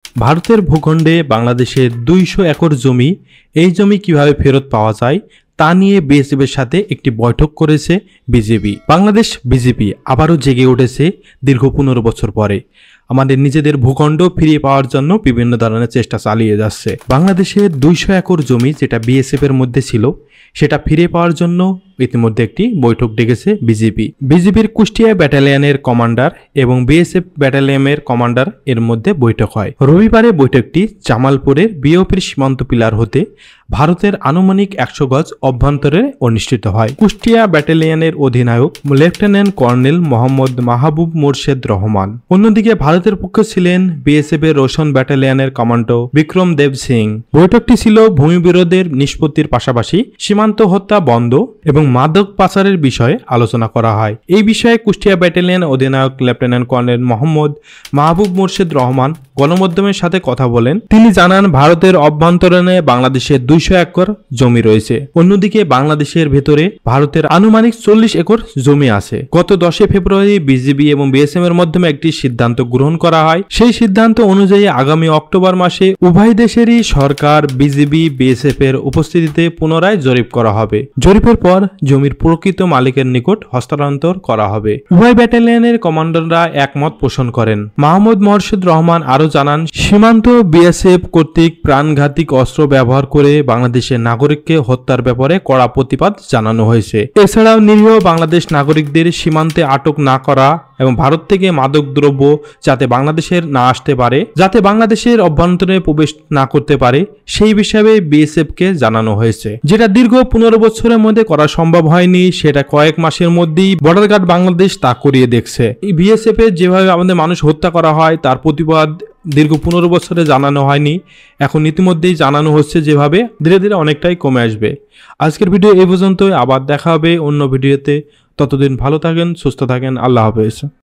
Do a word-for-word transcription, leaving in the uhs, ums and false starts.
ভারতের ভূখণ্ডে বাংলাদেশের দুইশো একর জমি, এই জমি কিভাবে ফেরত পাওয়া যায় তা নিয়ে বিএসএফের সাথে একটি বৈঠক করেছে বিজেপি। বাংলাদেশ বিজেপি আবারও জেগে উঠেছে দীর্ঘ পনেরো বছর পরে। আমাদের নিজেদের ভূখণ্ড ফিরিয়ে পাওয়ার জন্য বিভিন্ন ধরনের চেষ্টা চালিয়ে যাচ্ছে। বাংলাদেশের দুইশো একর জমি যেটা বিএসএফ এর মধ্যে ছিল, সেটা ফিরে পাওয়ার জন্য ইতিমধ্যে একটি বৈঠক ডেকেছে বিজেপি। বিজেপির কুষ্টিয়া ব্যাটালিয়নের কমান্ডার এবং বিএসএফ ব্যাটালিয়নের কমান্ডার এর মধ্যে বৈঠক হয়। রবিবারে বৈঠকটি জামালপুরের বিওপির সীমান্ত পিলার হতে ভারতের আনুমানিক একশো গজ অভ্যন্তরে অনুষ্ঠিত হয়। কুষ্টিয়া ব্যাটালিয়নের অধিনায়ক লেফটেন্যান্ট কর্নেল মোহাম্মদ মাহবুব মোর্শেদ রহমান। অন্যদিকে ভারতের পক্ষে ছিলেন বিএসএফ এর রোশন ব্যাটালিয়নের কমান্ডো বিক্রম দেব সিং। বৈঠকটি ছিল ভূমি বিরোধের নিষ্পত্তির পাশাপাশি সীমান্ত হত্যা বন্ধ এবং মাদক পাচারের বিষয়ে আলোচনা করা হয়। এই বিষয়ে কুষ্টিয়া ব্যাটালিয়ন অধিনায়ক লেফটেন্যান্ট কর্নেল মোহাম্মদ মাহবুব মোর্শেদ রহমান গণমাধ্যমের সাথে কথা বলেন। তিনি জানান, ভারতের অভ্যন্তরীণে বাংলাদেশের দুইশো একর জমি রয়েছে। অন্যদিকে বাংলাদেশের ভেতরে ভারতের আনুমানিক চল্লিশ একর জমি আছে। গত দশই ফেব্রুয়ারি বিজিবি এবং বিএসএফ এর মাধ্যমে একটি সিদ্ধান্ত গ্রহণ করা হয়। সেই সিদ্ধান্ত অনুযায়ী আগামী অক্টোবর মাসে উভয় দেশেরই সরকার, বিজিবি, বিএসএফ এর উপস্থিতিতে পুনরায় জরিপ করা হবে। জরিপের পর জমির প্রকৃত মালিকের নিকট হস্তান্তর করা হবে। উভয় ব্যাটালিয়নের কমান্ডাররা একমত পোষণ করেন। মাহমুদ মোর্শেদ রহমান আরো জানান, সীমান্ত বিএসএফ কর্তৃক প্রাণঘাতী অস্ত্র ব্যবহার করে বাংলাদেশের নাগরিককে হত্যার ব্যাপারে কড়া প্রতিবাদ জানানো হয়েছে। এছাড়াও নিরীহ বাংলাদেশ নাগরিকদের সীমান্তে আটক না করা এবং ভারত থেকে মাদক দ্রব্য যাতে বাংলাদেশের না আসতে পারে, যাতে বাংলাদেশের অভ্যন্তরে প্রবেশ না করতে পারে, সেই বিষয়ে বিএসএফ কে জানানো হয়েছে। যেটা দীর্ঘ পনেরো বছরের মধ্যে করা সম্ভব হয়নি, সেটা কয়েক মাসের মধ্যেই বর্ডার গার্ড বাংলাদেশ তা করিয়ে দেখছে। এই বিএসএফ এর যেভাবে আমাদের মানুষ হত্যা করা হয় তার প্রতিবাদ দীর্ঘ পনেরো বছরে জানানো হয়নি, এখন ইতিমধ্যেই জানানো হচ্ছে, যেভাবে ধীরে ধীরে অনেকটাই কমে আসবে। আজকের ভিডিও এই পর্যন্তই, আবার দেখা হবে অন্য ভিডিওতে। ততদিন ভালো থাকেন, সুস্থ থাকেন, আল্লাহ হাফেজ।